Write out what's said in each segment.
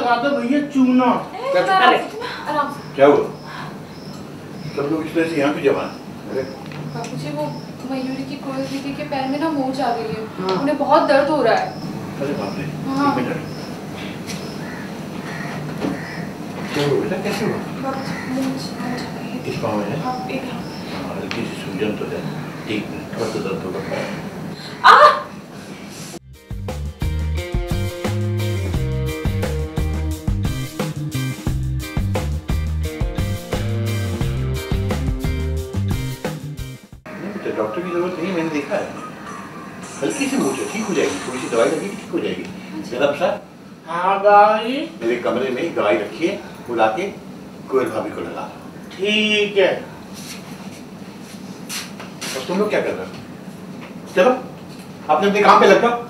लगा दो भैया चूना। आराम से। क्या हुआ? सब लोग इस तरह से यहाँ पे जमा हैं? बाबूजी वो मयूरी की कोयल दीदी के पैर में ना मोच आ गई है। हाँ। उन्हें बहुत दर्द हो रहा है। अरे बाप रे। हाँ। एक मिनट। क्या हुआ बेटा, कैसे हुआ? मोच आ गई है। इस पाँव में है? हाँ, एक हल्की सी सूजन तो है। एक मिनट, थोड़ा सा दर्द होगा। डॉक्टर की जरूरत नहीं, मैंने देखा है। हल्की सी मूंछ है, ठीक हो जाएगी। थोड़ी सी दवाई लगेगी, ठीक हो जाएगी। जनाब साहब, हाँ गाई मेरे कमरे में दवाई रखिए, बुला के कोयल भाभी को लगा। ठीक है। बस तुम लोग क्या कर रहे हो? चलो अपने अपने काम पे लग जाओ।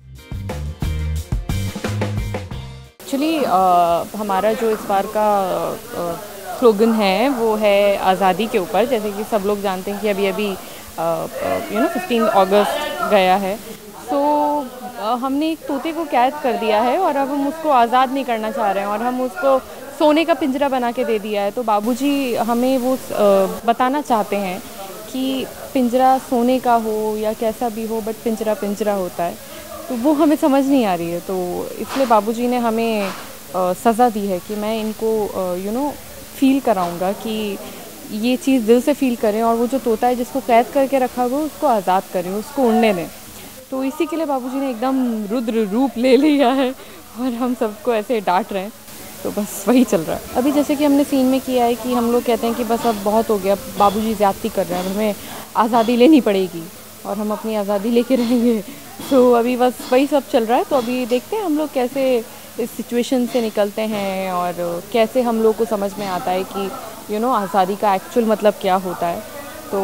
एक्चुअली हमारा जो इस बार का स्लोगन है वो है आज़ादी के ऊपर। जैसे कि सब लोग जानते हैं कि अभी अभी 15 अगस्त गया है। सो हमने एक तोते को कैद कर दिया है और अब हम उसको आज़ाद नहीं करना चाह रहे हैं और हम उसको सोने का पिंजरा बना के दे दिया है। तो बाबूजी हमें वो बताना चाहते हैं कि पिंजरा सोने का हो या कैसा भी हो, बट पिंजरा पिंजरा होता है। तो वो हमें समझ नहीं आ रही है। तो इसलिए बाबूजी ने हमें सज़ा दी है कि मैं इनको फ़ील कराऊंगा कि ये चीज़ दिल से फ़ील करें और वो जो तोता है जिसको कैद करके रखा हुआ है उसको आज़ाद करें, उसको उड़ने दें। तो इसी के लिए बाबूजी ने एकदम रुद्र रूप ले लिया है और हम सबको ऐसे डांट रहे हैं। तो बस वही चल रहा है अभी। जैसे कि हमने सीन में किया है कि हम लोग कहते हैं कि बस अब बहुत हो गया, बाबूजी ज़्यादती कर रहे हैं, अब हमें आज़ादी लेनी पड़ेगी और हम अपनी आज़ादी लेके रहेंगे। तो अभी बस वही सब चल रहा है। तो अभी देखते हैं हम लोग कैसे इस सिचुएशन से निकलते हैं और कैसे हम लोग को समझ में आता है कि आज़ादी का एक्चुअल मतलब क्या होता है। तो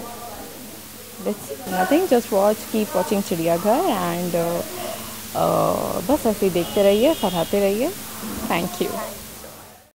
nothing, just watch, keep watching चिड़ियाघर एंड बस ऐसे ही देखते रहिए, सराहते रहिए। Thank you.